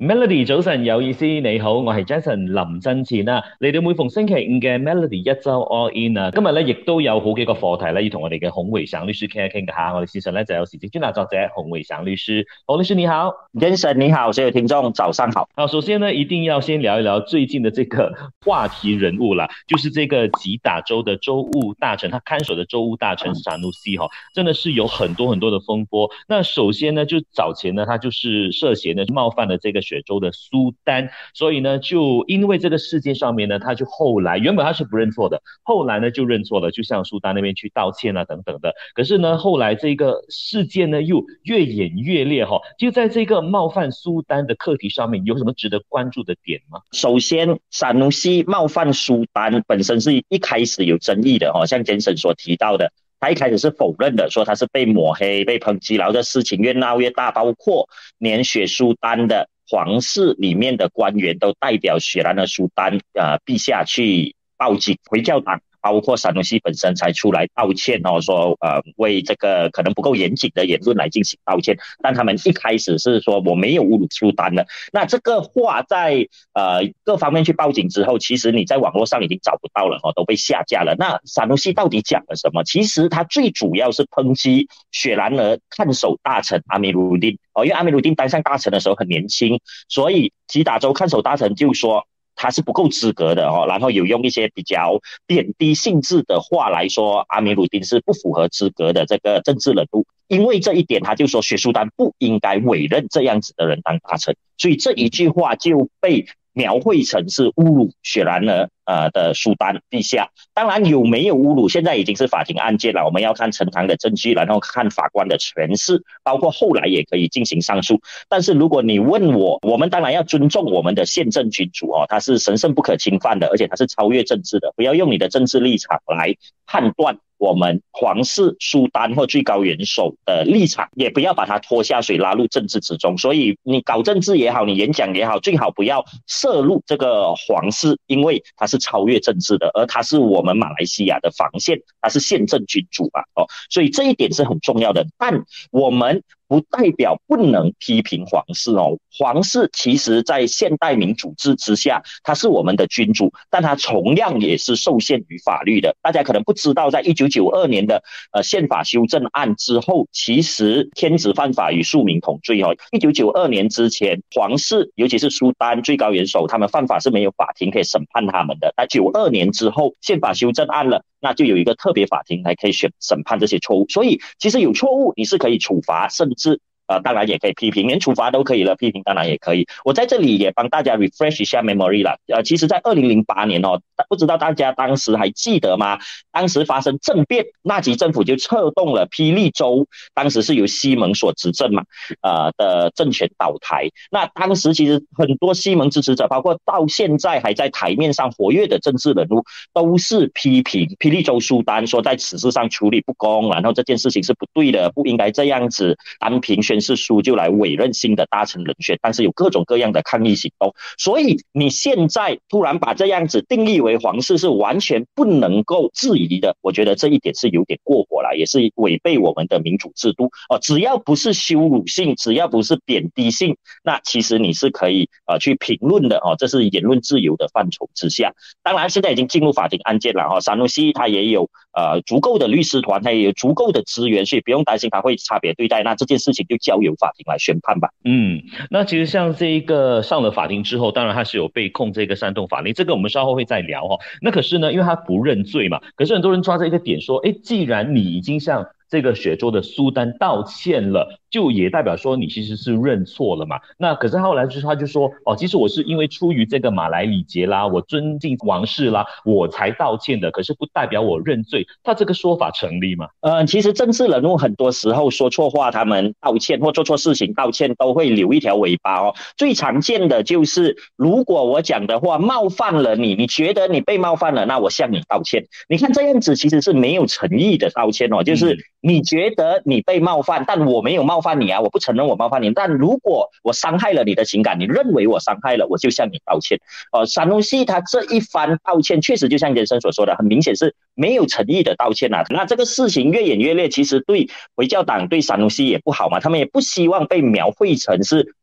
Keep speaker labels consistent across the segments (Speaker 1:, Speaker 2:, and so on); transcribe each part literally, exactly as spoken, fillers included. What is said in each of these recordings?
Speaker 1: Melody 早晨有意思，你好，我係 Jason 林振前啊。嚟到每逢星期五嘅 Melody 一周 All In 啊，今日咧亦都有好幾個課題咧，要同我哋嘅洪偉祥律師傾一傾嘅吓。我哋線上咧就有時政專欄作者洪偉祥律師，洪律師你好。
Speaker 2: Jason 你好，所有聽眾早上好。
Speaker 1: 好，首先呢，一定要先聊一聊最近的這個話題人物啦，就是這個吉打州的州務大臣，他看守的州務大臣沙努西哈，真的是有很多很多的風波。那首先呢，就早前呢，他就是涉嫌呢冒犯了這個雪州的蘇丹，所以呢，就因為這個事件上面呢，他就後來原本他是不認錯的，後來呢就認錯了，就向蘇丹那邊去道歉啊等等的。可是呢，後來這個事件呢又越演越烈哈，就在這個冒犯蘇丹的課題上面，有什麼值得關注的點嗎？
Speaker 2: 首先，沙努西冒犯蘇丹本身是一開始有爭議的，像Jason所提到的，他一開始是否認的，說他是被抹黑、被抨擊，然後這事情越鬧越大，包括連雪蘇丹的皇室裡面的官員都代表雪蘭莪蘇丹呃陛下去報警，回教黨包括沙努西本身才出來道歉哦，說呃為這個可能不夠嚴謹的言論來進行道歉，但他們一開始是說我沒有侮辱蘇丹的。那這個話在呃各方面去報警之後，其實你在網絡上已經找不到了哦，都被下架了。那沙努西到底講了什麼？其實他最主要是抨擊雪蘭莪看守大臣阿米魯丁哦，因為阿米魯丁當上大臣的時候很年輕，所以吉打州看守大臣就說他是不夠資格的哦，然後有用一些比較貶低性質的話來說阿米魯丁是不符合資格的這個政治人物，因為這一點他就說雪蘇丹不應該委任這樣子的人當大臣，所以這一句話就被描繪成是侮辱雪蘭莪呃的蘇丹陛下。當然有沒有侮辱現在已經是法庭案件了，我們要看呈堂的證據，然後看法官的詮釋，包括後來也可以進行上訴。但是如果你問我，我們當然要尊重我們的憲政君主哦，他是神聖不可侵犯的，而且他是超越政治的，不要用你的政治立場來判斷我們皇室蘇丹或最高元首的立場，也不要把它拖下水拉入政治之中。所以你搞政治也好，你演講也好，最好不要涉入這個皇室，因為它是超越政治的，而它是我們馬來西亞的防線，它是憲政君主嘛哦，所以這一點是很重要的。但我們不代表不能批評皇室哦，皇室其實在現代民主制之下，它是我們的君主，但它同樣也是受限於法律的。大家可能不知道，在一九九二年的呃憲法修正案之後，其實天子犯法與庶民同罪哦。一九九二年之前，皇室尤其是蘇丹最高元首，他們犯法是沒有法庭可以審判他們的。但九二年之後，憲法修正案了，那就有一個特別法庭來可以選審判這些錯誤。所以其實有錯誤你是可以處罰，甚至呃，當然也可以批評，連處罰都可以了，批評當然也可以。我在這裡也幫大家 refresh 一下 memory 啦。呃，其實在二零零八年哦，不知道大家當時還記得嗎？當時發生政變，納吉政府就策動了霹靂州，當時是由西蒙所執政嘛，呃的政權倒台。那當時其實很多西蒙支持者，包括到現在還在台面上活躍的政治人物，都是批評霹靂州蘇丹，說在此事上處理不公，然後這件事情是不對的，不應該這樣子單憑宣誓書就來委任新的大臣人選，但是有各種各樣的抗議行動。所以你現在突然把這樣子定義為皇室是完全不能夠質疑的，我覺得這一點是有點過火了，也是違背我們的民主制度哦。只要不是羞辱性，只要不是貶低性，那其實你是可以呃去評論的哦，這是言論自由的範疇之下。當然現在已經進入法庭案件了哦，沙努西他也有呃足夠的律師團，他也有足夠的資源，所以不用擔心他會差別對待。那這件事情就交由法庭來宣判吧。
Speaker 1: 嗯，那其實像這一個上了法庭之後，當然他是有被控這個煽動法令，這個我們稍後會再聊哈。那可是呢，因為他不認罪嘛，可是很多人抓着一個點說，誒，既然你已經向這個雪州的蘇丹道歉了，就也代表說你其實是認錯了嘛。那可是後來就是他就說，哦，其實我是因為出於這個馬來禮節啦，我尊敬王室啦，我才道歉的，可是不代表我認罪。他這個說法成立嗎？
Speaker 2: 呃，其實政治人物很多時候說錯話，他們道歉或做錯事情道歉都會留一條尾巴哦。最常見的就是如果我講的話冒犯了你，你覺得你被冒犯了，那我向你道歉。你看這樣子其實是沒有誠意的道歉哦，就是你覺得你被冒犯，但我沒有冒犯你啊，我不承認我冒犯你，但如果我傷害了你的情感，你認為我傷害了，我就向你道歉。呃，沙努西他這一番道歉確實就像先生所說的，很明顯是沒有誠意的道歉啊。那這個事情越演越烈，其實對回教黨對沙努西也不好嘛，他們也不希望被描繪成是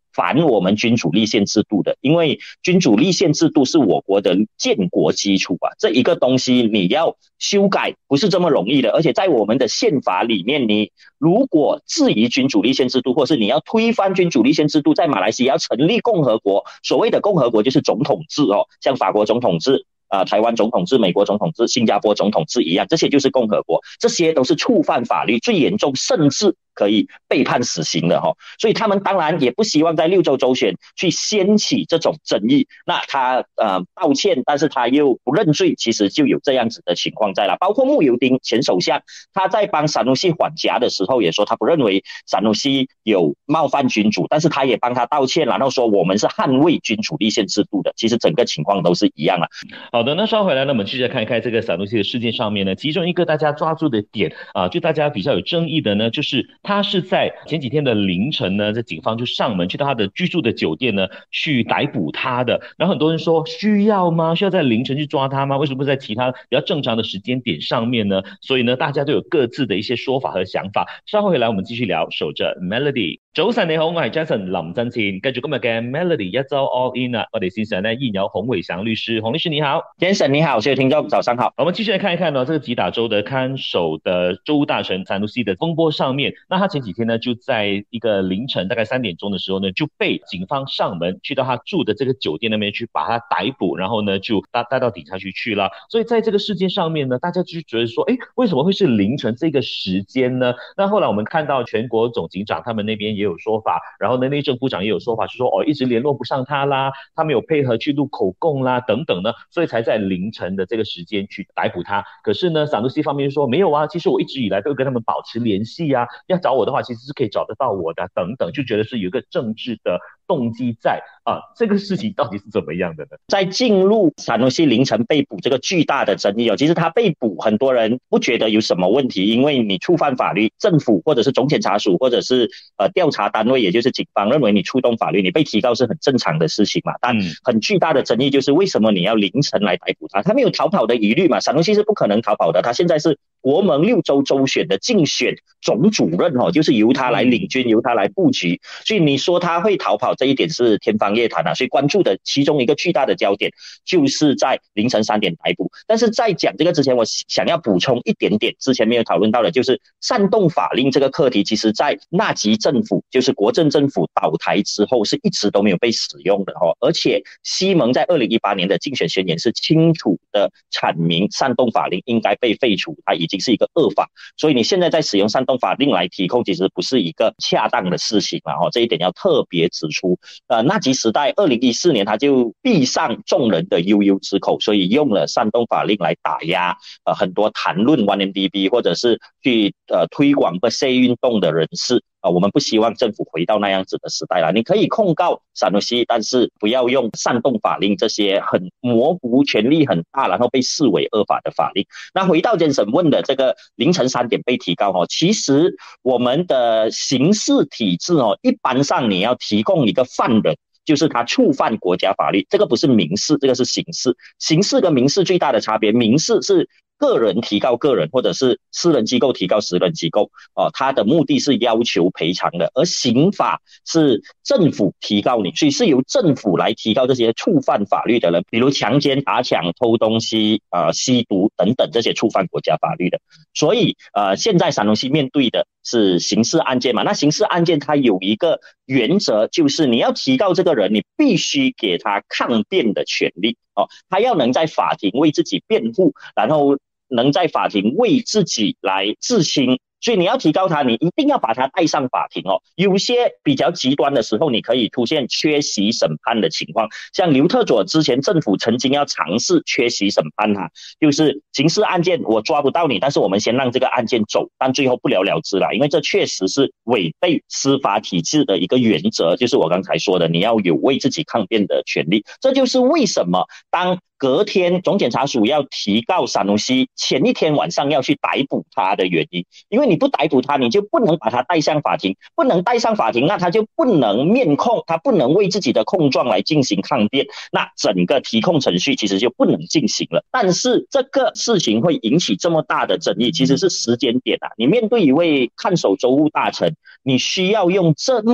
Speaker 2: 反我们君主立宪制度的，因为君主立宪制度是我国的建国基础啊，这一个东西你要修改不是这么容易的，而且在我们的宪法里面，你如果质疑君主立宪制度，或是你要推翻君主立宪制度，在马来西亚要成立共和国，所谓的共和国就是总统制哦，像法国总统制。呃，台湾总统制、美国总统制、新加坡总统制一样，这些就是共和国，这些都是触犯法律，最严重甚至可以被判死刑的哈、哦。所以他们当然也不希望在六州州选去掀起这种争议。那他呃道歉，但是他又不认罪，其实就有这样子的情况在了。包括慕尤丁前首相，他在帮萨努西缓颊的时候也说，他不认为萨努西有冒犯君主，但是他也帮他道歉，然后说我们是捍卫君主立宪制度的。其实整个情况都是一样啊。
Speaker 1: 好的，那稍回来呢，我们继续看一看这个萨努西的事件上面呢，其中一个大家抓住的点啊，就大家比较有争议的呢，就是他是在前几天的凌晨呢，这警方就上门去到他的居住的酒店呢，去逮捕他的。然后很多人说，需要吗？需要在凌晨去抓他吗？为什么不在其他比较正常的时间点上面呢？所以呢，大家都有各自的一些說法和想法。稍後回來，我們繼續聊，守着 Melody。早晨你好，我係 Jason 林振前，繼續今日嘅 Melody 一周 All In 啊，我哋線上呢依然有洪偉祥律師，洪律師你好。
Speaker 2: Jason 你好，所有聽眾早上好。
Speaker 1: 我們繼續來看一看呢，這個吉打州的看守的州務大臣薩努西的風波上面，那他前幾天呢就在一個凌晨大概三點鐘的時候呢，就被警方上門去到他住的這個酒店那邊去把他逮捕，然後呢就帶帶到警察局去了。所以在這個事件上面呢，大家就覺得說，誒，為什麼會是凌晨這個時間呢？那後來我們看到全國總警長他們那邊也有說法，然後呢內政部長也有說法，是說哦一直聯絡不上他啦，他沒有配合去錄口供啦等等呢，所以才在凌晨的這個時間去逮捕他。可是呢薩努西方面說沒有啊，其實我一直以來都跟他們保持聯繫啊，要找我的話其實是可以找得到我的、啊、等等，就覺得是有一個政治的動機在啊。這個事情到底是怎麼樣的呢？
Speaker 2: 在進入薩努西凌晨被捕這個巨大的爭議哦，其實他被捕很多人不覺得有什麼問題，因為你觸犯法律，政府或者是總檢察署或者是呃調查單位，也就是警方認為你觸動法律，你被提告是很正常的事情嘛。但很巨大的爭議就是為什麼你要凌晨來逮捕他？他沒有逃跑的疑慮嘛，薩努西是不可能逃跑的，他現在是國盟六州州選的競選總主任哦，就是由他來領軍，由他來布局，所以你說他會逃跑，這一點是天方夜譚啊。所以關注的其中一個巨大的焦點就是在凌晨三點逮捕。但是在講這個之前，我想要補充一點點之前沒有討論到的，就是煽動法令這個課題，其實在納吉政府，就是國政政府倒台之後是一直都沒有被使用的哦。而且西蒙在二零一八年的競選宣言是清楚的闡明煽動法令應該被廢除，它已經是一個惡法，所以你現在在使用煽動法令來提控，其實不是一個恰當的事情哦，這一點要特別指出。呃，納吉時代二零一四年他就閉上眾人的悠悠之口，所以用了煽動法令來打壓呃很多談論 one M D B 或者是去呃推廣不 say 運動的人士。呃，我們不希望政府回到那樣子的時代了。你可以控告薩努西，但是不要用煽動法令這些很模糊、權力很大，然後被視為惡法的法令。那回到Jason問的這個凌晨三點被提告哦，其實我們的刑事體制哦，一般上你要提供一個犯人，就是他觸犯國家法律，這個不是民事，這個是刑事。刑事跟民事最大的差別，民事是個人提告個人，或者是私人機構提告私人機構，哦，他的目的是要求賠償的，而刑法是政府提告你，所以是由政府來提告這些觸犯法律的人，比如強姦、打搶、偷東西、呃吸毒等等這些觸犯國家法律的。所以呃，現在薩努西面對的是刑事案件嘛，那刑事案件它有一個原則，就是你要提告這個人，你必須給他抗辯的權利哦，他要能在法庭為自己辯護，然後能在法庭為自己來自清，所以你要提告他，你一定要把他帶上法庭哦。有些比較極端的時候，你可以出現缺席審判的情況，像劉特佐之前政府曾經要嘗試缺席審判他，就是刑事案件我抓不到你，但是我們先讓這個案件走，但最後不了了之了，因為這確實是違背司法體制的一個原則，就是我剛才說的，你要有為自己抗辯的權利。這就是為什麼當隔天總檢察署要提告薩努西，前一天晚上要去逮捕他的原因，因為你不逮捕他，你就不能把他帶上法庭，不能帶上法庭，那他就不能面控，他不能為自己的控狀來進行抗辯，那整個提控程序其實就不能進行了。但是這個事情會引起這麼大的爭議，其實是時間點啊，你面對一位看守州務大臣，你需要用這麼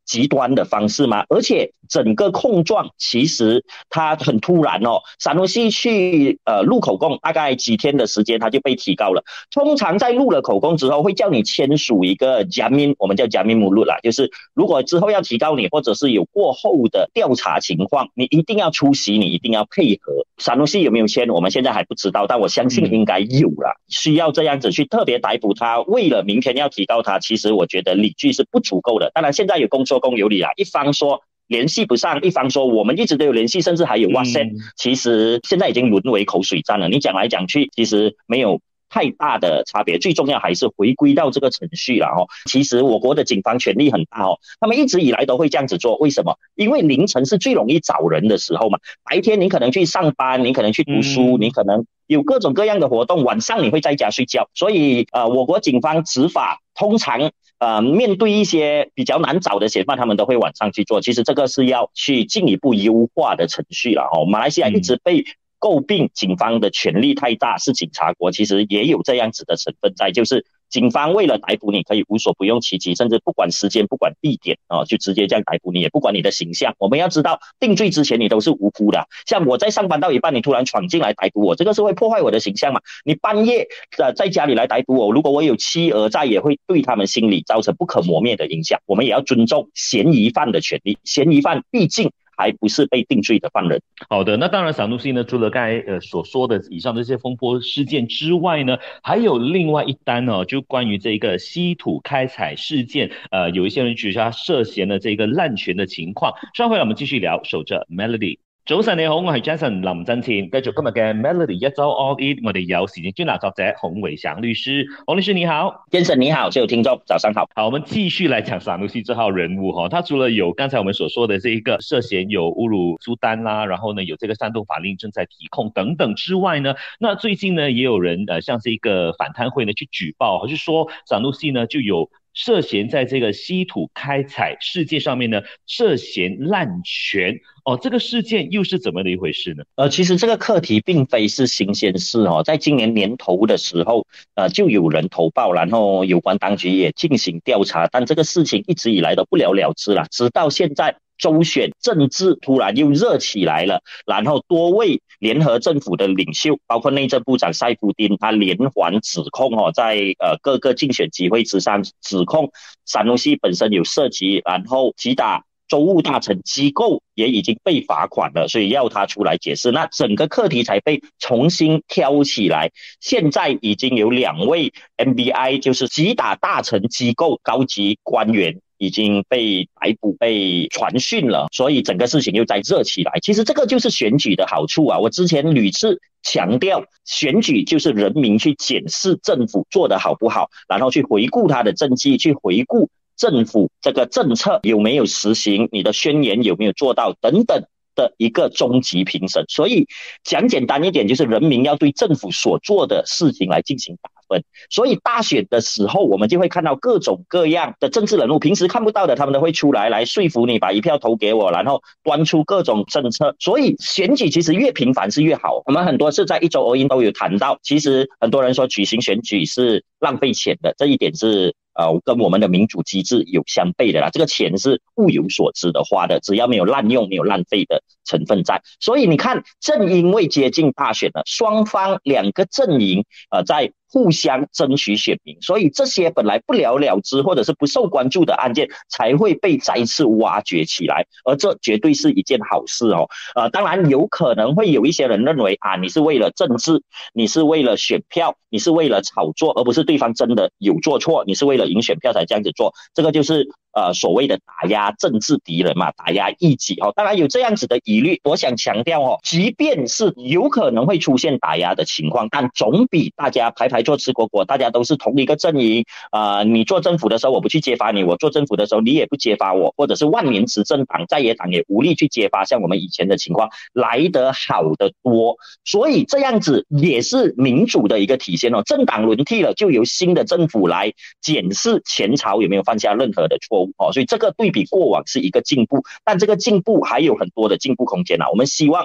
Speaker 2: 极端的方式吗？而且整个控状其实它很突然哦，萨努西去呃录口供，大概几天的时间他就被提告了。通常在录了口供之后，会叫你签署一个加密，我们叫加密目录啦，就是如果之后要提告你，或者是有过后的调查情况，你一定要出席，你一定要配合。萨努西有没有签，我们现在还不知道，但我相信应该有啦。嗯、需要这样子去特别逮捕他，为了明天要提告他，其实我觉得理据是不足够的。当然，现在有公说公有理啦，一方说联系不上，一方说我们一直都有联系，甚至还有 WhatsApp、嗯、其实现在已经沦为口水战了。你讲来讲去，其实没有太大的差别，最重要还是回归到这个程序了哦。其实我国的警方权力很大哦，他们一直以来都会这样子做，为什么？因为凌晨是最容易找人的时候嘛，白天你可能去上班，你可能去读书，嗯、你可能有各种各样的活动，晚上你会在家睡觉，所以呃，我国警方执法通常呃面对一些比较难找的嫌犯，他们都会晚上去做。其实这个是要去进一步优化的程序了哦。马来西亚一直被、嗯诟病警方的权力太大，是警察国，其实也有这样子的成分在，就是警方为了逮捕你可以无所不用其极，甚至不管时间不管地点啊、哦，就直接这样逮捕你，也不管你的形象。我们要知道定罪之前你都是无辜的，像我在上班到一半你突然闯进来逮捕我，这个是会破坏我的形象嘛？你半夜呃在家里来逮捕我，如果我有妻儿在，也会对他们心理造成不可磨灭的影响。我们也要尊重嫌疑犯的权利，嫌疑犯毕竟还不是被定罪的犯人。
Speaker 1: 好的，那当然，萨努西呢，除了刚才呃所说的以上这些风波事件之外呢，还有另外一单哦，就关于这个稀土开采事件，呃，有一些人指出他涉嫌的这个滥权的情况。稍後我們繼續聊，守着 Melody。早晨你好，我係 Jason 林振前，繼續今日嘅 Melody 一周 All In， 我哋有時政專欄作者洪偉祥律師，洪律師你好。
Speaker 2: Jason 你好，所有聽眾早上好。
Speaker 1: 好，我們繼續來講薩努西這號人物哈，他除了有剛才我們所說的這一個涉嫌有侮辱蘇丹啦，然後呢有這個煽動法令正在提控等等之外呢，那最近呢也有人呃像這個反貪會呢去舉報，就說薩努西呢就有涉嫌在這個稀土開採事件上面呢涉嫌濫權哦，這個事件又是怎麼的一回事呢？
Speaker 2: 呃，其實這個課題並非是新鮮事哦，在今年年頭的時候，呃，就有人投報，然後有關當局也進行調查，但這個事情一直以來都不了了之了，直到現在州選政治突然又熱起來了，然後多位聯合政府的領袖，包括內政部長賽夫丁，他連環指控哦，在呃各個競選集會之上指控薩努西本身有涉及，然後擊打州務大臣機構也已經被罰款了，所以要他出來解釋，那整個課題才被重新挑起來。現在已經有兩位 M B I， 就是擊打大臣機構高級官員已經被逮捕、被傳訊了，所以整個事情又再熱起來。其實這個就是選舉的好處啊！我之前屢次強調，選舉就是人民去檢視政府做得好不好，然後去回顧他的政績，去回顧政府這個政策有沒有實行，你的宣言有沒有做到等等的一個終極評審。所以講簡單一點，就是人民要對政府所做的事情來進行打分。所以大選的時候，我們就會看到各種各樣的政治人物，平時看不到的，他們都會出來來說服你把一票投給我，然後端出各種政策。所以選舉其實越頻繁是越好。我們很多次在一周 All In 都有談到，其實很多人說舉行選舉是浪費錢的，這一點是呃，跟我們的民主機制有相悖的啦，這個錢是物有所值的花的，只要沒有濫用、沒有浪費的成分在。所以你看，正因為接近大選了，雙方兩個陣營呃在互相爭取選民，所以這些本來不了了之或者是不受關注的案件才會被再次挖掘起來，而這絕對是一件好事哦。呃，當然有可能會有一些人認為啊，你是為了政治，你是為了選票，你是為了炒作，而不是對方真的有做錯，你是為了贏選票才這樣子做，這個就是呃所謂的打壓政治敵人嘛，打壓異己哦。當然有這樣子的疑慮，我想強調哦，即便是有可能會出現打壓的情況，但總比大家排排坐吃果果，大家都是同一個陣營，呃，你做政府的時候我不去揭發你，我做政府的時候你也不揭發我，或者是萬年執政黨在野黨也無力去揭發像我們以前的情況來得好得多。所以這樣子也是民主的一個體現哦，政黨輪替了就由新的政府來檢視前朝有沒有犯下任何的錯誤哦，所以這個對比過往是一個進步，但這個進步還有很多的進步空間啊。我們希望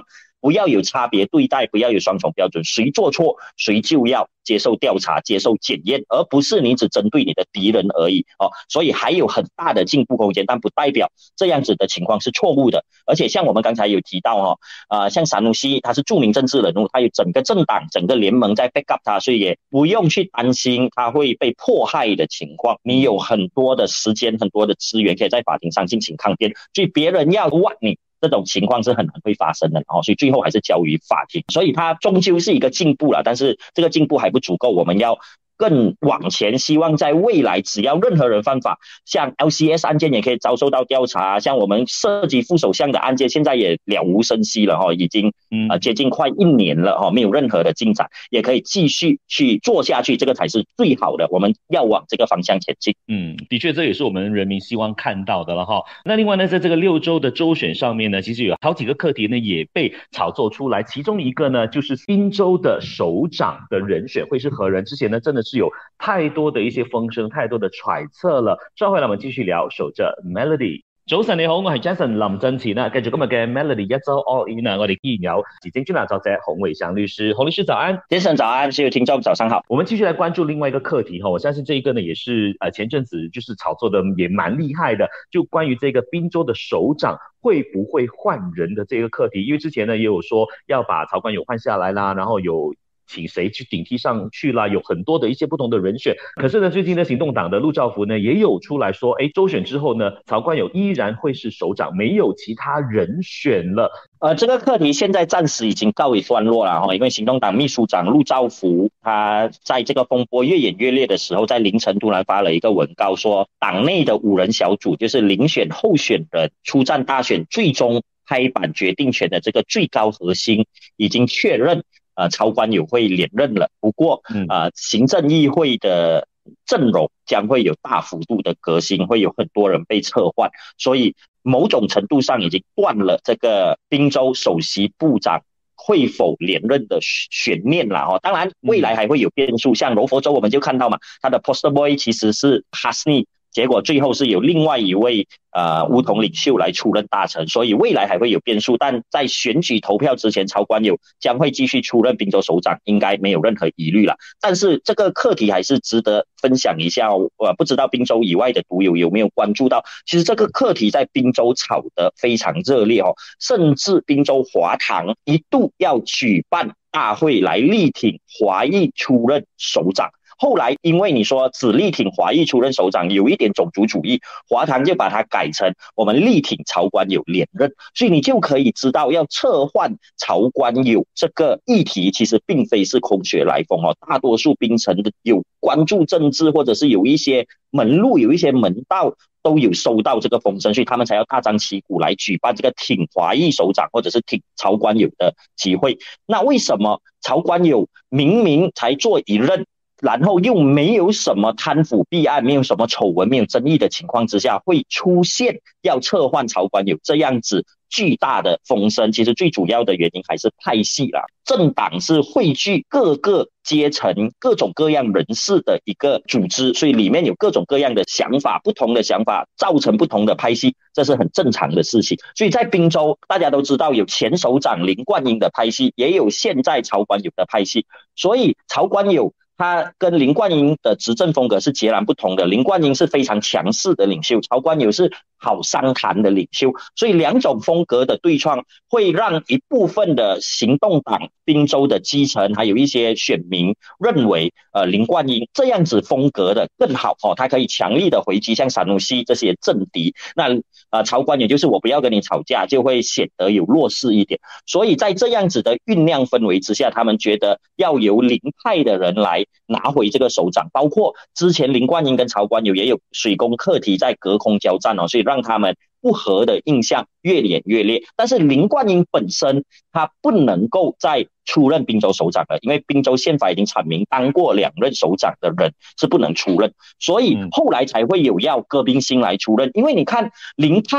Speaker 2: 不要有差别对待，不要有双重标准，谁做错谁就要接受调查，接受检验，而不是你只针对你的敌人而已哦。所以还有很大的进步空间，但不代表这样子的情况是错误的。而且像我们刚才有提到哦，呃，像萨努西他是著名政治人物，他有整个政党、整个联盟在 back up 他，所以也不用去担心他会被迫害的情况。你有很多的时间、很多的资源可以在法庭上进行抗辩，所以别人要挖你，这种情况是很难会发生的哦，所以最后还是交于法庭，所以它终究是一个进步了，但是这个进步还不足够，我们要更往前，希望在未来只要任何人犯法，像 L C S 案件也可以遭受到调查，像我们涉及副首相的案件现在也了无声息了、哦、已经、呃、接近快一年了、哦、没有任何的进展，也可以继续去做下去，这个才是最好的，我们要往这个方向前进。
Speaker 1: 嗯，的确这也是我们人民希望看到的了哈。那另外呢，在这个六州的州选上面呢，其实有好几个课题呢也被炒作出来，其中一个呢就是宾州的首长的人选会是何人，之前呢真的是有太多的一些风声，太多的揣測了。稍後來我們繼續聊，守着 Melody。早晨你好，我係 Jason 林振前啊，繼續今日嘅 Melody 一周 All In 啊，我哋依然有時政專欄作者洪偉祥律師，洪律師早安。
Speaker 2: Jason 早安，所有聽眾早上好。
Speaker 1: 我們繼續來關注另外一個課題哈，我相信這一個呢也是呃前陣子就是炒作的也蠻厲害的，就關於這個賓州的首長會不會換人的這個課題，因為之前呢也有說要把曹官友換下來啦，然後有請誰去頂替上去啦，有很多的一些不同的人選。可是呢，最近的行動黨的陸兆福呢，也有出來說，哎，州選之後呢，曹官友依然會是首長，沒有其他人選了。
Speaker 2: 呃，這個課題現在暫時已經告一段落了，因為行動黨秘書長陸兆福，他在這個風波越演越烈的時候，在凌晨突然發了一個文告，說黨內的五人小組，就是遴選候選人出戰大選，最終拍板決定權的這個最高核心已經確認。呃，曹官友會連任了，不過，呃，行政議會的陣容將會有大幅度的革新，會有很多人被撤換，所以某種程度上已經斷了這個賓州首席部長會否連任的懸念了哦。當然，未來還會有變數，像柔佛州我們就看到嘛，他的 poster boy 其實是 Hasni。結果最後是由另外一位呃巫統領袖來出任大臣，所以未來還會有變數，但在選舉投票之前，曹官友將會繼續出任賓州首長，應該沒有任何疑慮了。但是這個課題還是值得分享一下哦，呃，不知道賓州以外的讀友有沒有關注到，其實這個課題在賓州炒得非常熱烈哦，甚至賓州華堂一度要舉辦大會來力挺華裔出任首長。後來因為你說只力挺華裔出任首長有一點種族主義，華堂就把它改成我們力挺曹官友連任，所以你就可以知道要撤換曹官友這個議題其實並非是空穴來風哦，大多數檳城的有關注政治或者是有一些門路有一些門道都有收到這個風聲，所以他們才要大張旗鼓來舉辦這個挺華裔首長或者是挺曹官友的機會。那為什麼曹官友明明才做一任，然後又沒有什麼貪腐弊案，沒有什麼醜聞，沒有爭議的情況之下，會出現要撤換曹官友這樣子巨大的風聲？其實最主要的原因還是派系啦，政黨是匯聚各個階層、各種各樣人士的一個組織，所以裡面有各種各樣的想法，不同的想法造成不同的派系，這是很正常的事情。所以在賓州，大家都知道有前首長林冠英的派系，也有現在曹官友的派系，所以曹官友他跟林冠英的執政風格是截然不同的，林冠英是非常強勢的領袖，曹官友是好商談的領袖，所以兩種風格的對創會讓一部分的行動黨賓州的基層還有一些選民認為呃林冠英這樣子風格的更好哦，他可以強力的回擊像薩努西這些政敵，那呃曹官友就是我不要跟你吵架，就會顯得有弱勢一點，所以在這樣子的醞釀氛圍之下，他們覺得要由林派的人來拿回這個首長，包括之前林冠英跟曹官友也有水工課題在隔空交戰哦，所以讓他們不和的印象越演越烈。但是林冠英本身他不能夠再出任賓州首長了，因為賓州憲法已經闡明當過兩任首長的人是不能出任，所以後來才會有要戈賓星來出任。因為你看林派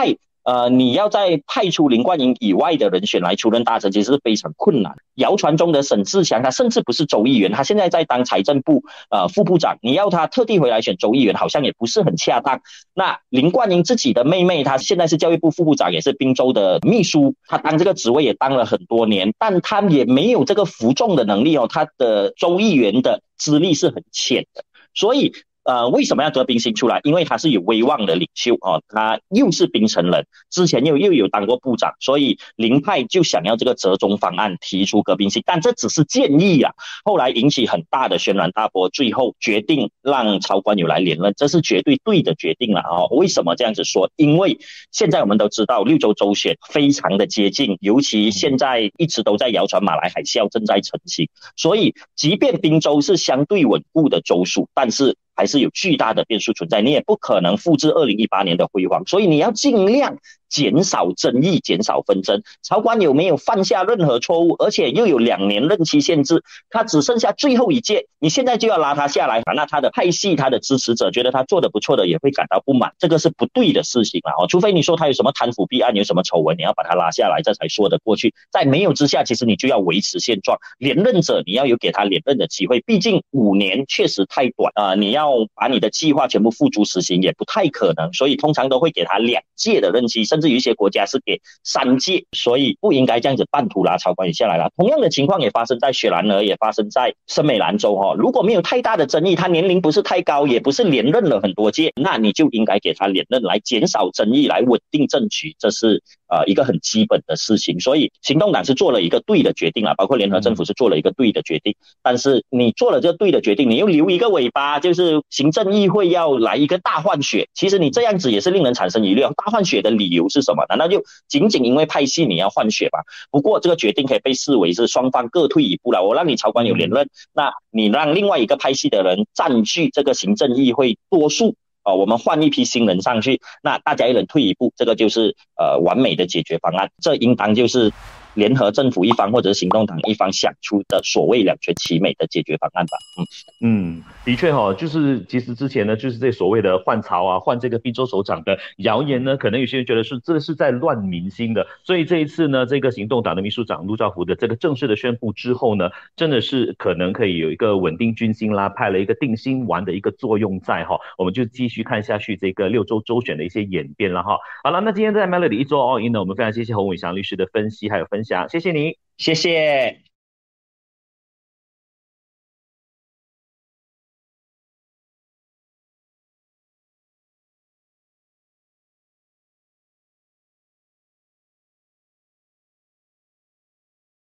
Speaker 2: 呃，你要再派出林冠英以外的人选来出任大臣，其实是非常困难。谣传中的沈志强，他甚至不是州议员，他现在在当财政部呃副部长，你要他特地回来选州议员，好像也不是很恰当。那林冠英自己的妹妹，她现在是教育部副部长，也是滨州的秘书，她当这个职位也当了很多年，但她也没有这个服众的能力哦，她的州议员的资历是很浅的，所以。呃，为什么要得冰心出来？因为他是有威望的领袖哦，他又是槟城人，之前又又有当过部长，所以林派就想要这个折中方案提出革冰心，但这只是建议啊。后来引起很大的轩然大波，最后决定让曹观友来连任，这是绝对对的决定了哦。为什么这样子说？因为现在我们都知道六州州选非常的接近，尤其现在一直都在谣传马来海啸正在成型，所以即便滨州是相对稳固的州属，但是还是有巨大的变数存在，你也不可能复制二零一八年的辉煌，所以你要尽量减少争议，减少纷争。曹观友没有犯下任何错误，而且又有两年任期限制，他只剩下最后一届，你现在就要拉他下来，那他的派系、他的支持者觉得他做得不错的，也会感到不满，这个是不对的事情了哦。除非你说他有什么贪腐弊案，有什么丑闻，你要把他拉下来，这才说得过去。在没有之下，其实你就要维持现状，连任者你要有给他连任的机会，毕竟五年确实太短啊、呃，你要把你的计划全部付诸实行也不太可能，所以通常都会给他两届的任期，甚至有一些国家是给三届，所以不应该这样子半途拉曹观友下来了。同样的情况也发生在雪兰莪，也发生在森美兰州哦。如果没有太大的争议，他年龄不是太高，也不是连任了很多届，那你就应该给他连任，来减少争议，来稳定政局，这是呃一个很基本的事情。所以行动党是做了一个对的决定了，包括联合政府是做了一个对的决定，但是你做了这个对的决定，你又留一个尾巴，就是行政议会要来一个大换血，其实你这样子也是令人产生疑虑。大换血的理由是什么？难道就仅仅因为派系你要换血吗？不过这个决定可以被视为是双方各退一步了。我让你曹观友连任，那你让另外一个派系的人占据这个行政议会多数。呃，我们换一批新人上去，那大家一人退一步，这个就是呃完美的解决方案。这应当就是联合政府一方或者是行动党一方想出的所谓两全其美的解决方案吧。嗯
Speaker 1: 嗯，的确哈、哦，就是其实之前呢，就是这所谓的换曹啊，换这个滨州首长的谣言呢，可能有些人觉得是这是在乱民心的，所以这一次呢，这个行动党的秘书长陆兆福的这个正式的宣布之后呢，真的是可能可以有一个稳定军心啦，派了一个定心丸的一个作用在哈、哦，我们就继续看下去这个六州州选的一些演变了哈。好了，那今天在 Melody 一周 All In 呢，我们非常谢谢洪伟祥律师的分析还有分享，谢谢你，
Speaker 2: 谢谢。